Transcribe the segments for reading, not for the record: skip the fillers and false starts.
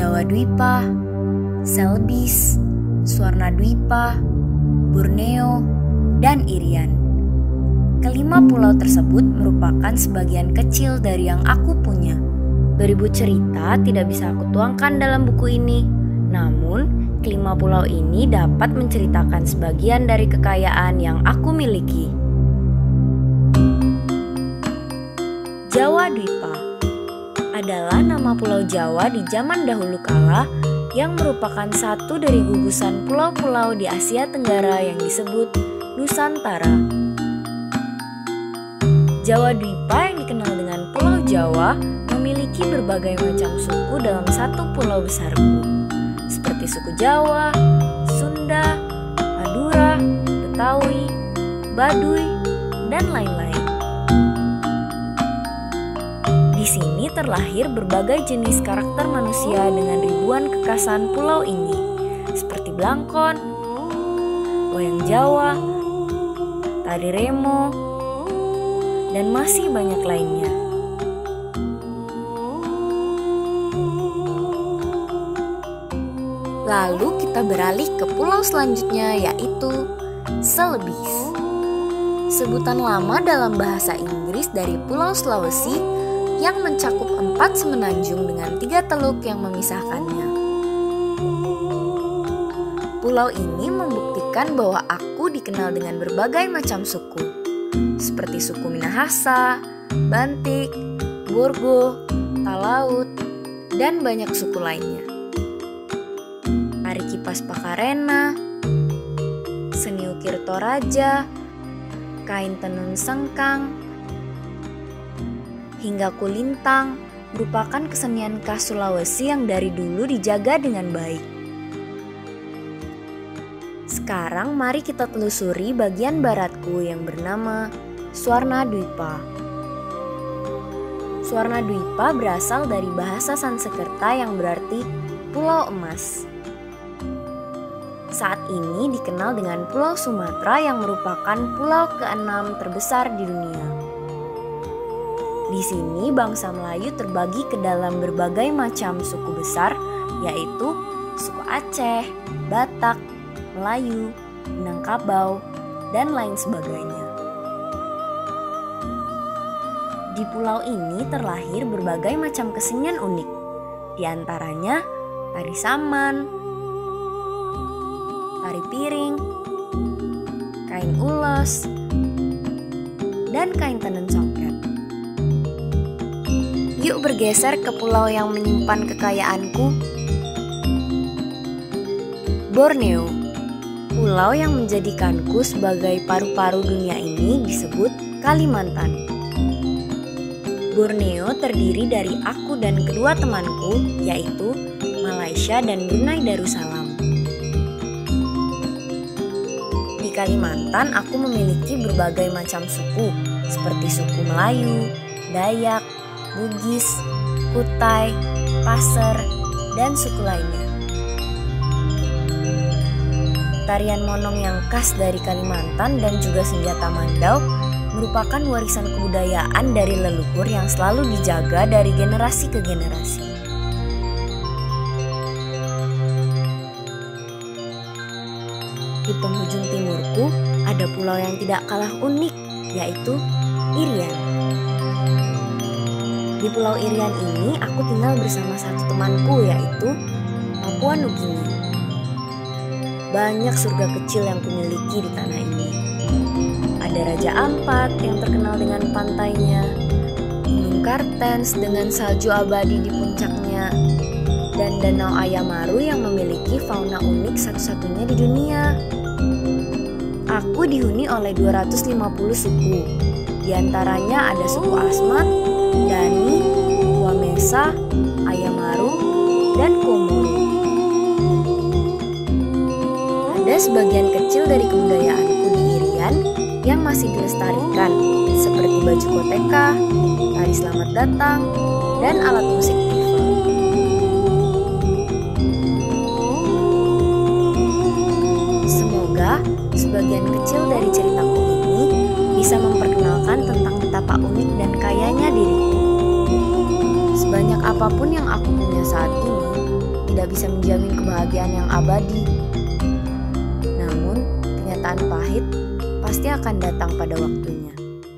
Jawa Dwipa, Celebes, Swarna Dwipa, Borneo, dan Irian. Kelima pulau tersebut merupakan sebagian kecil dari yang aku punya. Beribu cerita tidak bisa aku tuangkan dalam buku ini. Namun, kelima pulau ini dapat menceritakan sebagian dari kekayaan yang aku miliki. Jawa Dwipa adalah nama Pulau Jawa di zaman dahulu kala yang merupakan satu dari gugusan pulau-pulau di Asia Tenggara yang disebut Nusantara. Jawa Dwipa yang dikenal dengan Pulau Jawa memiliki berbagai macam suku dalam satu pulau besar itu, seperti suku Jawa, Sunda, Madura, Betawi, Baduy, dan lain-lain. Di sini terlahir berbagai jenis karakter manusia dengan ribuan kekasan pulau ini, seperti Blangkon, Wayang Jawa, Tari Remo, dan masih banyak lainnya. Lalu kita beralih ke pulau selanjutnya, yaitu Celebes. Sebutan lama dalam bahasa Inggris dari Pulau Sulawesi yang mencakup 4 semenanjung dengan 3 teluk yang memisahkannya. Pulau ini membuktikan bahwa aku dikenal dengan berbagai macam suku, seperti suku Minahasa, Bantik, Borgo, Talaut, dan banyak suku lainnya. Tari Kipas Pakarena, seni ukir Toraja, kain tenun Sengkang, hingga kulintang merupakan kesenian khas Sulawesi yang dari dulu dijaga dengan baik. Sekarang mari kita telusuri bagian baratku yang bernama Swarna Dwipa. Swarna Dwipa berasal dari bahasa Sanskerta yang berarti Pulau Emas. Saat ini dikenal dengan Pulau Sumatera yang merupakan pulau ke-6 terbesar di dunia. Di sini bangsa Melayu terbagi ke dalam berbagai macam suku besar, yaitu suku Aceh, Batak, Melayu, Minangkabau, dan lain sebagainya. Di pulau ini terlahir berbagai macam kesenian unik, di antaranya tari saman, tari piring, kain ulos, dan kain tenun songket. Yuk bergeser ke pulau yang menyimpan kekayaanku, Borneo. Pulau yang menjadikanku sebagai paru-paru dunia ini disebut Kalimantan. Borneo terdiri dari aku dan kedua temanku, yaitu Malaysia dan Brunei Darussalam. Di Kalimantan aku memiliki berbagai macam suku, seperti suku Melayu, Dayak, Bugis, Kutai, Paser, dan suku lainnya. Tarian monong yang khas dari Kalimantan dan juga senjata mandau merupakan warisan kebudayaan dari leluhur yang selalu dijaga dari generasi ke generasi. Di penghujung timurku ada pulau yang tidak kalah unik, yaitu Irian. Di Pulau Irian ini aku tinggal bersama satu temanku, yaitu Papua Nugini. Banyak surga kecil yang kumiliki di tanah ini. Ada Raja Ampat yang terkenal dengan pantainya, Gunung Kartens dengan salju abadi di puncaknya, dan Danau Ayamaru yang memiliki fauna unik satu-satunya di dunia. Aku dihuni oleh 250 suku. Di antaranya ada suku Asmat, Dani, Wamesa, Ayamaru, dan Komoro. Ada sebagian kecil dari kebudayaanku di Irian yang masih dilestarikan, seperti baju koteka, tari selamat datang, dan alat musik tifa. Semoga sebagian kecil dari ceritaku ini bisa memperkenalkan tentang betapa unik dan kayanya diriku. Sebanyak apapun yang aku punya saat ini, tidak bisa menjamin kebahagiaan yang abadi. Namun, kenyataan pahit pasti akan datang pada waktunya.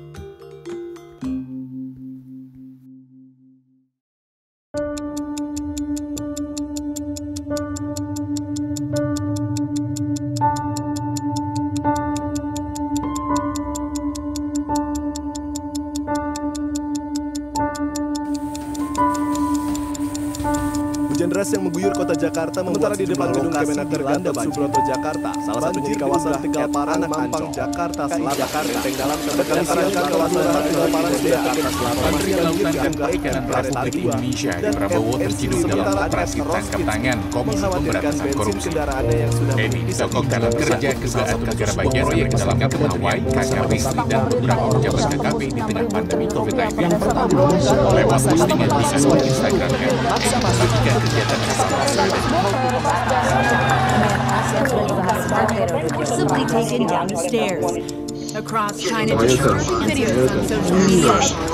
Hujan deras yang mengguyur kota Jakarta sementara di depan gedung Kemenaker Gatot Subroto Jakarta, salah satunya di kawasan Tegal Parang, Mampang, Jakarta Selatan. Benteng dalam Kami siang kawasan Tegal Parang sudah atas 8 ribu Lakukan Perikanan Republik Indonesia di Prabowo terciduk dalam operasi tangkap tangan Komisi Pemberantasan Korupsi. Edi disokong dalam kerja kedugaan negara bagian proyek dalam pegawai, KKP, dan beberapa pejabat KKP di tengah pandemi COVID-19. Lewat postingan di akun Instagramnya, Edi membagikan kegiatan simply taken down the stairs. Across China to share videos on social media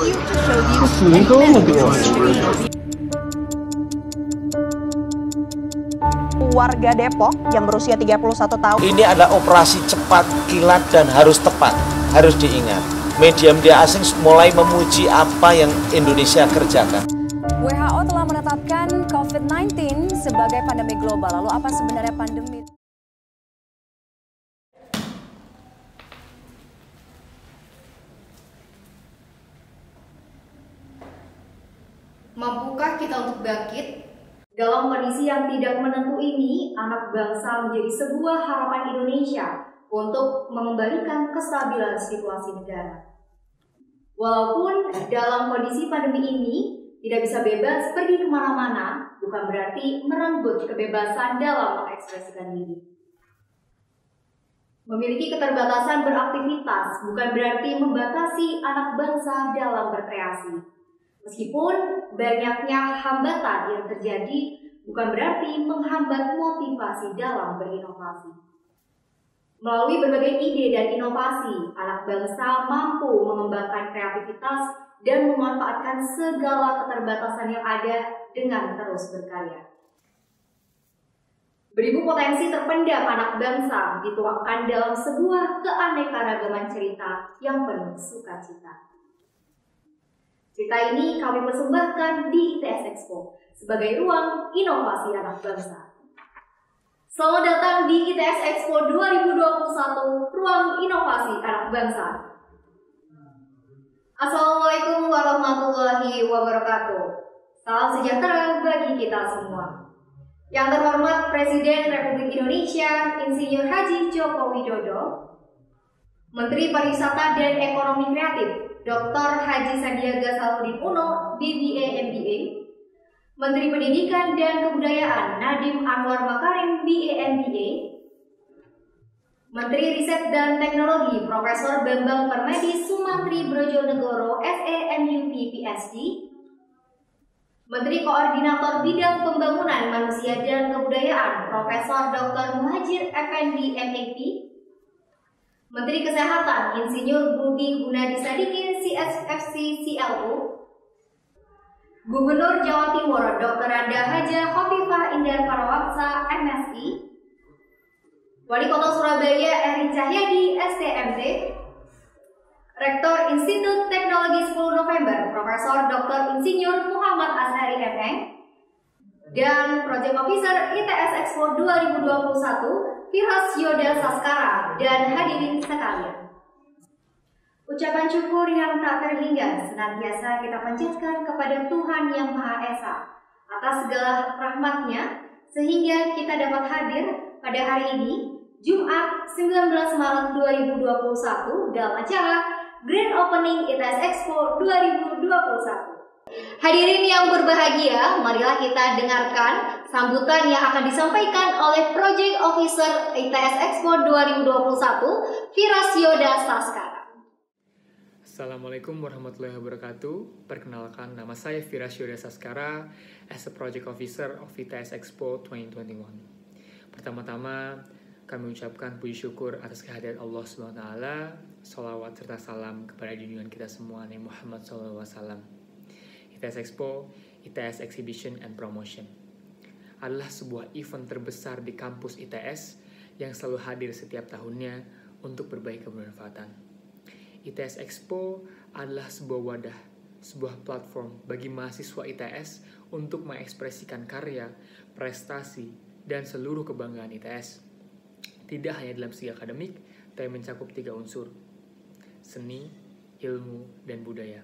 warga Depok yang berusia 31 tahun. Ini adalah operasi cepat, kilat, dan harus tepat, harus diingat. Media-media asing mulai memuji apa yang Indonesia kerjakan. WHO telah menetapkan COVID-19 sebagai pandemi global. Lalu apa sebenarnya pandemi? Mampukah kita untuk bangkit? Dalam kondisi yang tidak menentu ini, anak bangsa menjadi sebuah harapan Indonesia untuk mengembalikan kestabilan situasi negara. Walaupun dalam kondisi pandemi ini tidak bisa bebas pergi kemana-mana, bukan berarti merenggut kebebasan dalam mengekspresikan diri. Memiliki keterbatasan beraktivitas bukan berarti membatasi anak bangsa dalam berkreasi. Meskipun banyaknya hambatan yang terjadi, bukan berarti menghambat motivasi dalam berinovasi. Melalui berbagai ide dan inovasi, anak bangsa mampu mengembangkan kreativitas dan memanfaatkan segala keterbatasan yang ada dengan terus berkarya. Beribu potensi terpendam anak bangsa dituangkan dalam sebuah keanekaragaman cerita yang penuh sukacita. Cerita ini kami persembahkan di ITS Expo sebagai ruang inovasi anak bangsa. Selamat datang di ITS Expo 2021, ruang inovasi anak bangsa. Assalamualaikum warahmatullahi wabarakatuh. Salam sejahtera bagi kita semua. Yang terhormat Presiden Republik Indonesia Insinyur Haji Joko Widodo, Menteri Pariwisata dan Ekonomi Kreatif Dr. Haji Sandiaga Salahuddin Uno, DBA MBA, Menteri Pendidikan dan Kebudayaan Nadiem Anwar Makarim, BA MBA, Menteri Riset dan Teknologi Profesor Bambang Permadi Sumantri Brojonegoro, SEMUP PhD, Menteri Koordinator Bidang Pembangunan Manusia dan Kebudayaan Profesor Dr. Muhajir Effendi MAP, Menteri Kesehatan Insinyur Budi Gunadi Sadikin CSFC CLO, Gubernur Jawa Timur Dr. Anda Haja Khofifah Indar Parawaksa MSI, Wali Kota Surabaya Eri Cahyadi STMT, Rektor Institut Teknologi 10 November Profesor Dr. Insinyur Muhammad Azhari MM, dan Project Officer ITS Expo 2021 Firas Yoda Saskara dan hadirin sekalian. Ucapan syukur yang tak terhingga senantiasa kita panjatkan kepada Tuhan Yang Maha Esa atas segala rahmat-Nya sehingga kita dapat hadir pada hari ini, Jumat 19 Maret 2021 dalam acara Grand Opening ITS Expo 2021. Hadirin yang berbahagia, marilah kita dengarkan sambutan yang akan disampaikan oleh Project Officer ITS Expo 2021, Firas Yoda Saskara. Assalamualaikum warahmatullahi wabarakatuh. Perkenalkan, nama saya Firas Yoda Saskara as a Project Officer of ITS Expo 2021. Pertama-tama, kami ucapkan puji syukur atas kehadiran Allah SWT, salawat serta salam kepada junjungan kita semua, Nabi Muhammad SAW. ITS Expo, ITS Exhibition and Promotion. adalah sebuah event terbesar di kampus ITS yang selalu hadir setiap tahunnya untuk berbagi kebermanfaatan. ITS Expo adalah sebuah wadah, sebuah platform bagi mahasiswa ITS untuk mengekspresikan karya, prestasi, dan seluruh kebanggaan ITS. Tidak hanya dalam segi akademik, tapi mencakup 3 unsur: seni, ilmu, dan budaya.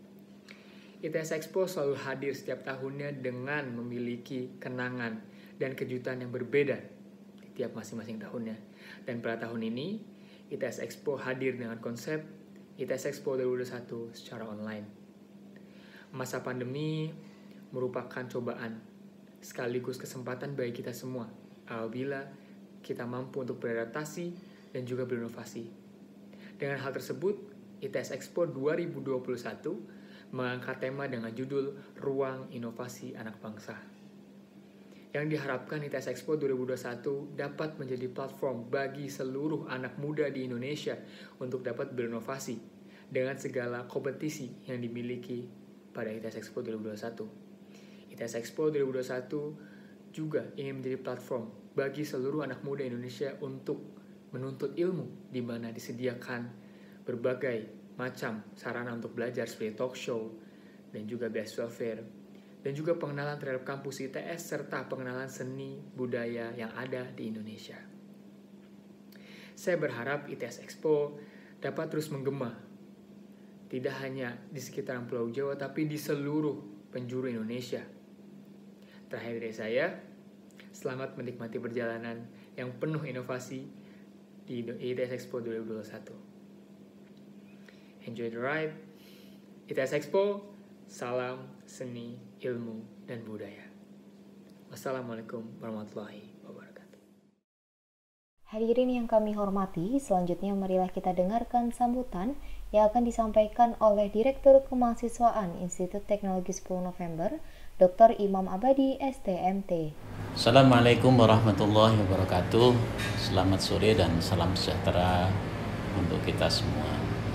ITS Expo selalu hadir setiap tahunnya dengan memiliki kenangan dan kejutan yang berbeda di tiap masing-masing tahunnya. Dan pada tahun ini, ITS Expo hadir dengan konsep ITS Expo 2021 secara online. Masa pandemi merupakan cobaan sekaligus kesempatan bagi kita semua apabila kita mampu untuk beradaptasi dan juga berinovasi. Dengan hal tersebut, ITS Expo 2021 mengangkat tema dengan judul Ruang Inovasi Anak Bangsa. Yang diharapkan ITS Expo 2021 dapat menjadi platform bagi seluruh anak muda di Indonesia untuk dapat berinovasi dengan segala kompetisi yang dimiliki pada ITS Expo 2021. ITS Expo 2021 juga ingin menjadi platform bagi seluruh anak muda Indonesia untuk menuntut ilmu, di mana disediakan berbagai macam sarana untuk belajar seperti talk show dan juga beasiswa fair, dan juga pengenalan terhadap kampus ITS serta pengenalan seni budaya yang ada di Indonesia. Saya berharap ITS Expo dapat terus menggema, tidak hanya di sekitaran Pulau Jawa, tapi di seluruh penjuru Indonesia. Terakhir dari saya, selamat menikmati perjalanan yang penuh inovasi di ITS Expo 2021. Enjoy the ride. ITS Expo, salam seni, ilmu, dan budaya. Wassalamualaikum warahmatullahi wabarakatuh. Hadirin yang kami hormati, selanjutnya marilah kita dengarkan sambutan yang akan disampaikan oleh Direktur Kemahasiswaan Institut Teknologi 10 November, Dr. Imam Abadi, STMT. Assalamualaikum warahmatullahi wabarakatuh. Selamat sore dan salam sejahtera untuk kita semua.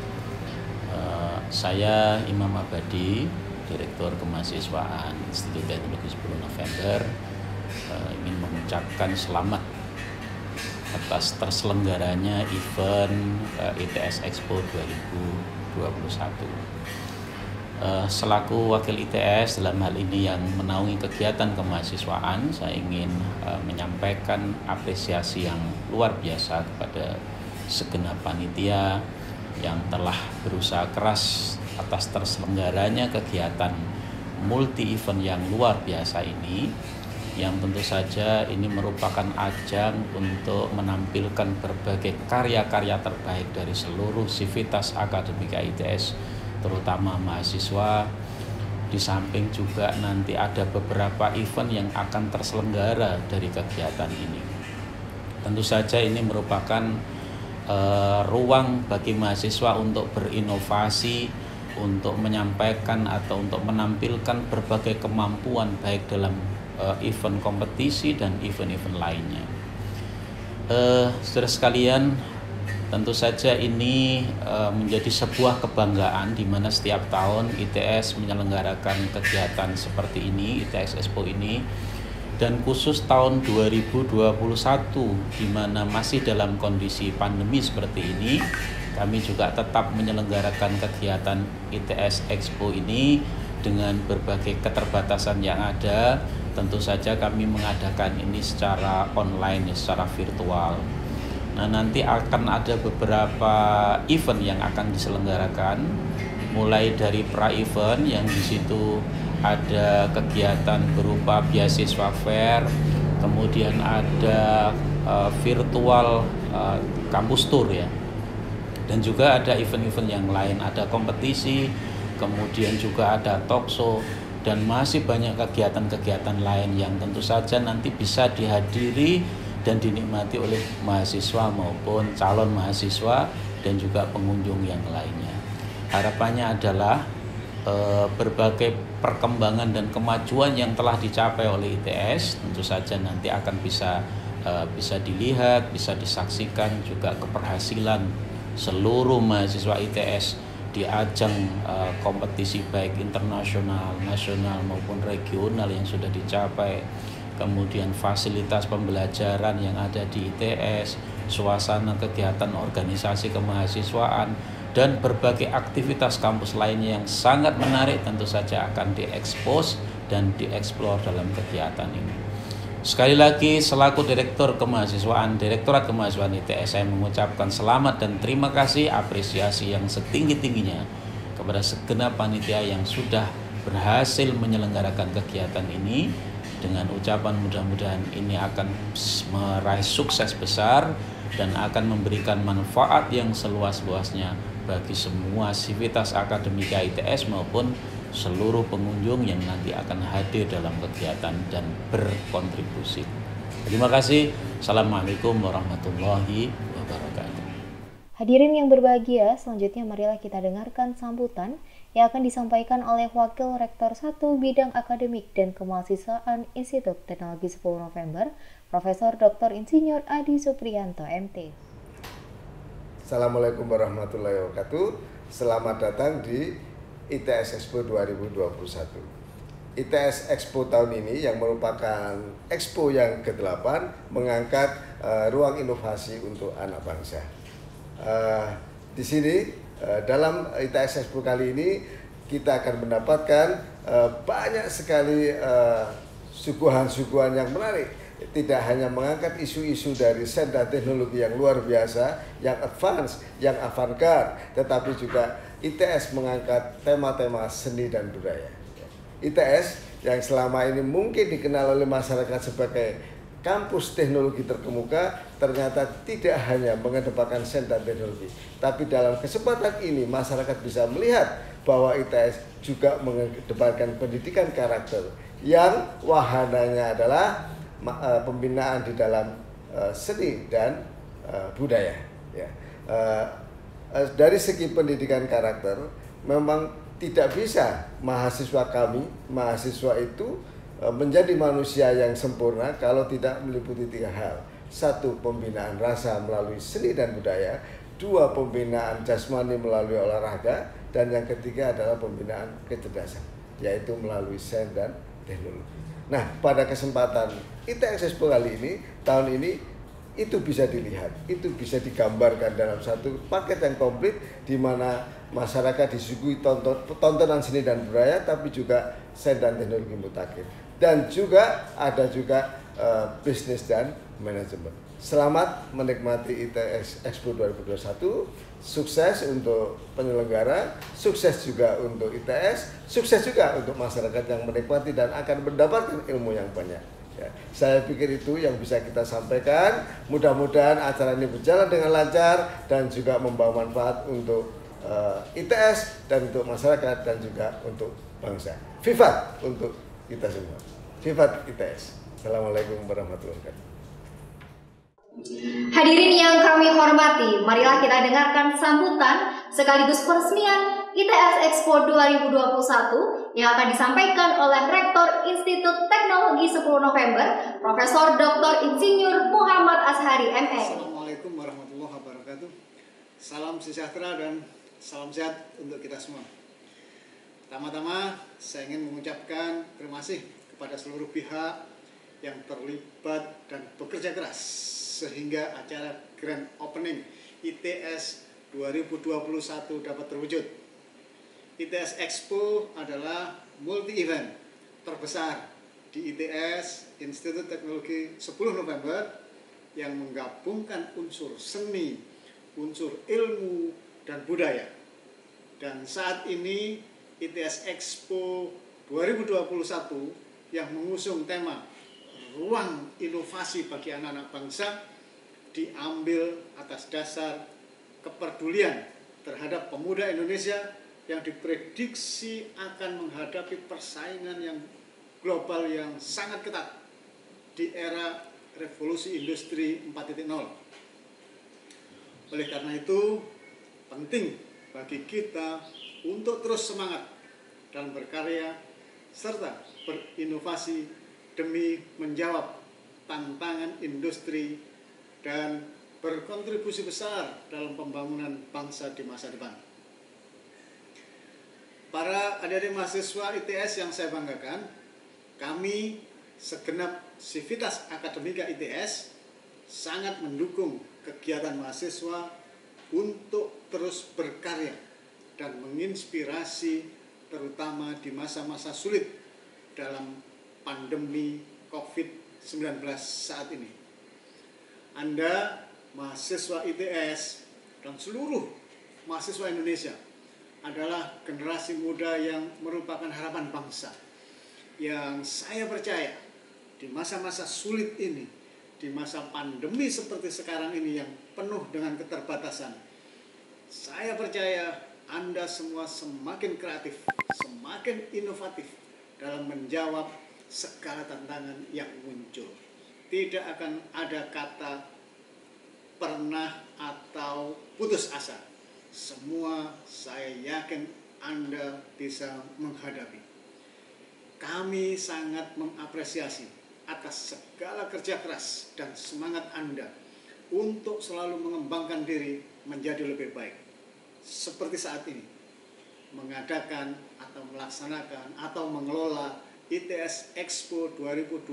Saya Imam Abadi, Direktur Kemahasiswaan Institut Teknologi 10 November, ingin mengucapkan selamat atas terselenggaranya event ITS Expo 2021. Selaku wakil ITS dalam hal ini yang menaungi kegiatan kemahasiswaan, saya ingin menyampaikan apresiasi yang luar biasa kepada segenap panitia yang telah berusaha keras atas terselenggaranya kegiatan multi event yang luar biasa ini, yang tentu saja ini merupakan ajang untuk menampilkan berbagai karya-karya terbaik dari seluruh sivitas akademika ITS, terutama mahasiswa. Di samping juga nanti ada beberapa event yang akan terselenggara dari kegiatan ini. Tentu saja ini merupakan ruang bagi mahasiswa untuk berinovasi, untuk menyampaikan atau untuk menampilkan berbagai kemampuan baik dalam event kompetisi dan event-event lainnya. Saudara sekalian, tentu saja ini menjadi sebuah kebanggaan di mana setiap tahun ITS menyelenggarakan kegiatan seperti ini, ITS Expo ini. Dan khusus tahun 2021 di mana masih dalam kondisi pandemi seperti ini, kami juga tetap menyelenggarakan kegiatan ITS Expo ini dengan berbagai keterbatasan yang ada. Tentu saja kami mengadakan ini secara online, secara virtual. Nah, nanti akan ada beberapa event yang akan diselenggarakan, mulai dari pra-event yang di situ ada kegiatan berupa beasiswa fair, kemudian ada virtual kampus tour ya, dan juga ada event-event yang lain, ada kompetisi, kemudian juga ada talk show, dan masih banyak kegiatan-kegiatan lain yang tentu saja nanti bisa dihadiri dan dinikmati oleh mahasiswa maupun calon mahasiswa dan juga pengunjung yang lainnya. Harapannya adalah berbagai perkembangan dan kemajuan yang telah dicapai oleh ITS tentu saja nanti akan bisa dilihat, bisa disaksikan juga keberhasilan seluruh mahasiswa ITS di ajang kompetisi baik internasional, nasional maupun regional yang sudah dicapai, kemudian fasilitas pembelajaran yang ada di ITS, suasana kegiatan organisasi kemahasiswaan, dan berbagai aktivitas kampus lainnya yang sangat menarik tentu saja akan diekspos dan dieksplor dalam kegiatan ini. Sekali lagi, selaku Direktur Kemahasiswaan, Direktorat Kemahasiswaan ITS, saya mengucapkan selamat dan terima kasih, apresiasi yang setinggi-tingginya kepada segenap panitia yang sudah berhasil menyelenggarakan kegiatan ini. Dengan ucapan mudah-mudahan ini akan meraih sukses besar dan akan memberikan manfaat yang seluas-luasnya bagi semua sivitas akademika ITS maupun seluruh pengunjung yang nanti akan hadir dalam kegiatan dan berkontribusi. Terima kasih. Assalamualaikum warahmatullahi wabarakatuh. Hadirin yang berbahagia, selanjutnya marilah kita dengarkan sambutan yang akan disampaikan oleh Wakil Rektor 1 Bidang Akademik dan Kemahasiswaan Institut Teknologi 10 November, Profesor Dr. Insinyur Adi Supriyanto, MT. Assalamualaikum warahmatullahi wabarakatuh. Selamat datang di ITS Expo 2021. ITS Expo tahun ini yang merupakan Expo yang ke-8 mengangkat ruang inovasi untuk anak bangsa. Di sini dalam ITS Expo kali ini kita akan mendapatkan banyak sekali suguhan-suguhan yang menarik. Tidak hanya mengangkat isu-isu dari sains dan teknologi yang luar biasa, yang advance, yang avant-garde, tetapi juga ITS mengangkat tema-tema seni dan budaya. ITS yang selama ini mungkin dikenal oleh masyarakat sebagai kampus teknologi terkemuka, ternyata tidak hanya mengedepankan sains dan teknologi, tapi dalam kesempatan ini masyarakat bisa melihat bahwa ITS juga mengedepankan pendidikan karakter yang wahananya adalah pembinaan di dalam seni dan budaya. Ya. Dari segi pendidikan karakter, memang tidak bisa mahasiswa itu menjadi manusia yang sempurna kalau tidak meliputi 3 hal. 1, pembinaan rasa melalui seni dan budaya. 2, pembinaan jasmani melalui olahraga. Dan yang ketiga adalah pembinaan kecerdasan, yaitu melalui sains dan teknologi. Nah, pada kesempatan ITS Expo kali ini, tahun ini, itu bisa dilihat, itu bisa digambarkan dalam satu paket yang komplit di mana masyarakat disuguhi tontonan seni dan budaya, tapi juga sains dan teknologi mutakhir. Dan juga ada bisnis dan manajemen. Selamat menikmati ITS Expo 2021, sukses untuk penyelenggara, sukses juga untuk ITS, sukses juga untuk masyarakat yang menikmati dan akan mendapatkan ilmu yang banyak. Ya, saya pikir itu yang bisa kita sampaikan. Mudah-mudahan acara ini berjalan dengan lancar dan juga membawa manfaat untuk ITS dan untuk masyarakat dan juga untuk bangsa. Vivat untuk kita semua. Vivat ITS. Assalamualaikum warahmatullahi wabarakatuh. Hadirin yang kami hormati, marilah kita dengarkan sambutan sekaligus peresmian ITS Expo 2021 yang akan disampaikan oleh Rektor Institut Teknologi 10 November, Profesor Dr. Insinyur Muhammad Ashari, MA. Assalamualaikum warahmatullahi wabarakatuh. Salam sejahtera dan salam sehat untuk kita semua. Pertama-tama, saya ingin mengucapkan terima kasih kepada seluruh pihak yang terlibat dan bekerja keras sehingga acara Grand Opening ITS 2021 dapat terwujud. ITS Expo adalah multi-event terbesar di ITS, Institut Teknologi 10 November, yang menggabungkan unsur seni, unsur ilmu, dan budaya. Dan saat ini ITS Expo 2021 yang mengusung tema ruang inovasi bagi anak-anak bangsa diambil atas dasar kepedulian terhadap pemuda Indonesia yang diprediksi akan menghadapi persaingan yang global yang sangat ketat di era revolusi industri 4.0. Oleh karena itu, penting bagi kita untuk terus semangat dalam berkarya serta berinovasi demi menjawab tantangan industri dan berkontribusi besar dalam pembangunan bangsa di masa depan. Para adik-adik mahasiswa ITS yang saya banggakan, kami segenap sivitas akademika ITS sangat mendukung kegiatan mahasiswa untuk terus berkarya dan menginspirasi terutama di masa-masa sulit dalam pandemi COVID-19 saat ini. Anda, mahasiswa ITS dan seluruh mahasiswa Indonesia adalah generasi muda yang merupakan harapan bangsa. Yang saya percaya di masa-masa sulit ini, di masa pandemi seperti sekarang ini yang penuh dengan keterbatasan, saya percaya Anda semua semakin kreatif, semakin inovatif dalam menjawab segala tantangan yang muncul. Tidak akan ada kata pernah atau putus asa. Semua saya yakin Anda bisa menghadapi. Kami sangat mengapresiasi atas segala kerja keras dan semangat Anda untuk selalu mengembangkan diri menjadi lebih baik. Seperti saat ini, mengadakan atau melaksanakan atau mengelola ITS Expo 2021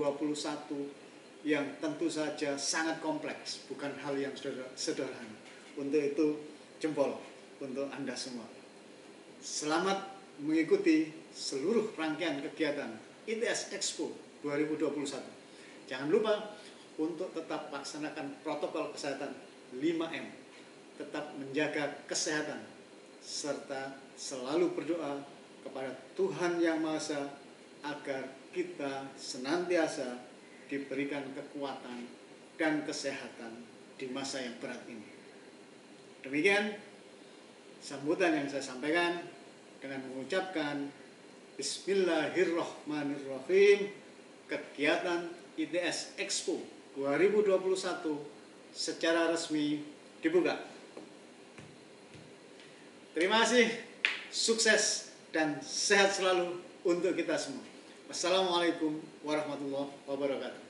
yang tentu saja sangat kompleks, bukan hal yang sederhana. Untuk itu, jempol untuk Anda semua. Selamat mengikuti seluruh rangkaian kegiatan ITS Expo 2021. Jangan lupa untuk tetap laksanakan protokol kesehatan 5M. Tetap menjaga kesehatan, serta selalu berdoa kepada Tuhan Yang Maha Esa agar kita senantiasa diberikan kekuatan dan kesehatan di masa yang berat ini. Demikian sambutan yang saya sampaikan dengan mengucapkan Bismillahirrahmanirrahim. Kegiatan ITS Expo 2021 secara resmi dibuka. Terima kasih, sukses dan sehat selalu untuk kita semua. Wassalamualaikum warahmatullahi wabarakatuh.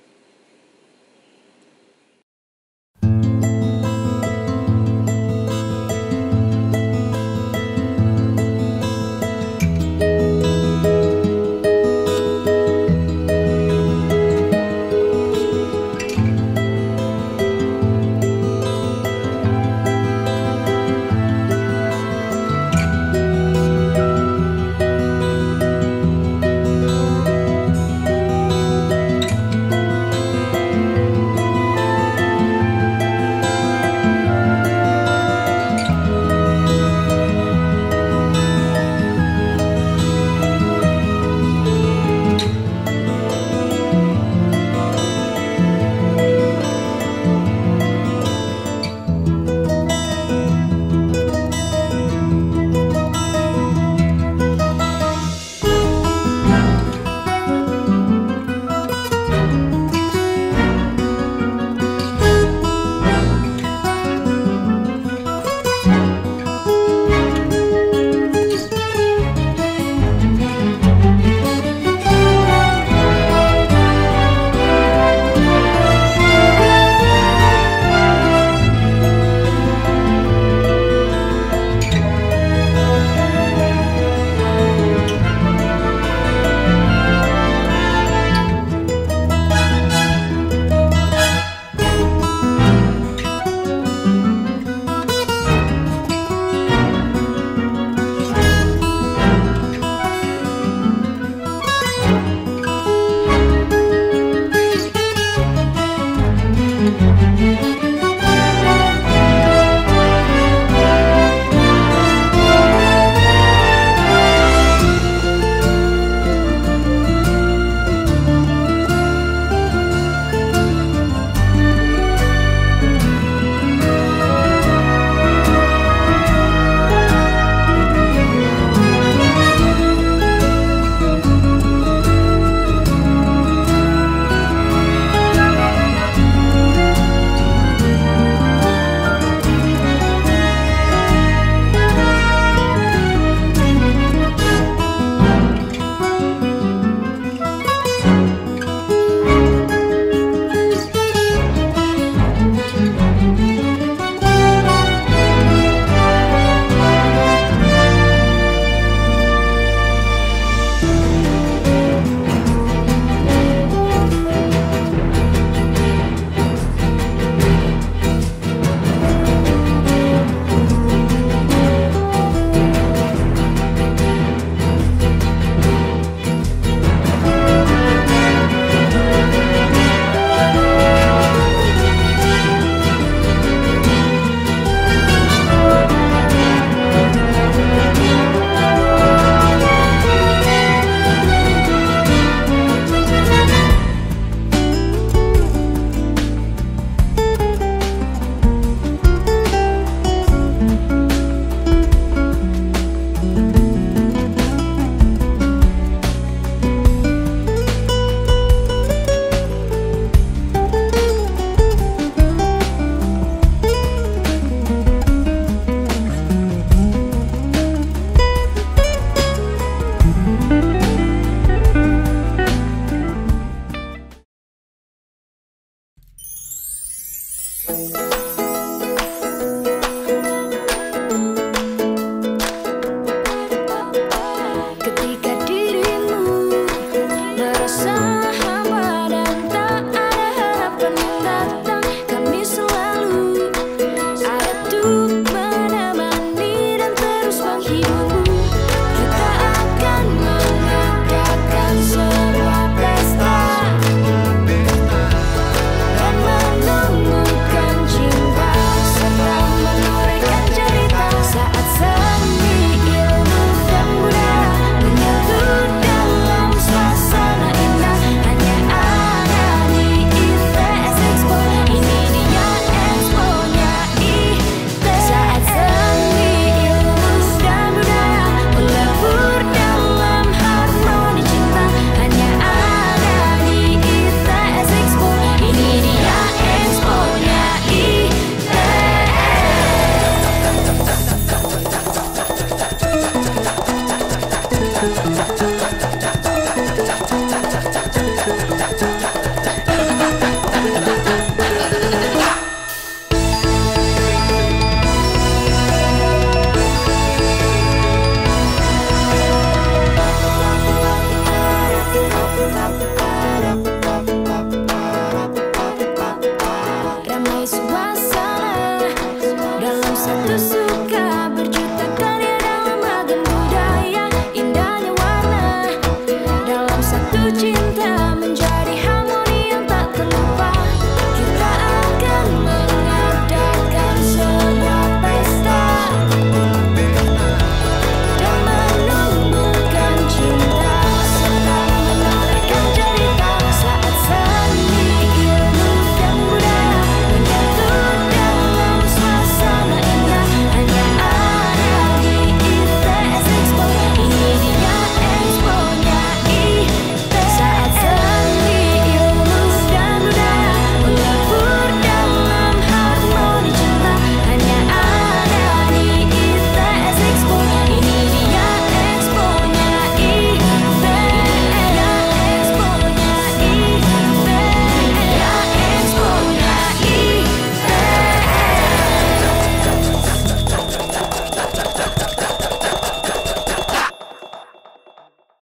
Jakarta.